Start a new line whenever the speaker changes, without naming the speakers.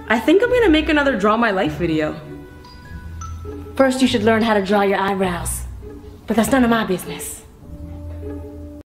I think I'm gonna make another Draw My Life video.
First, you should learn how to draw your eyebrows. But that's none of my business.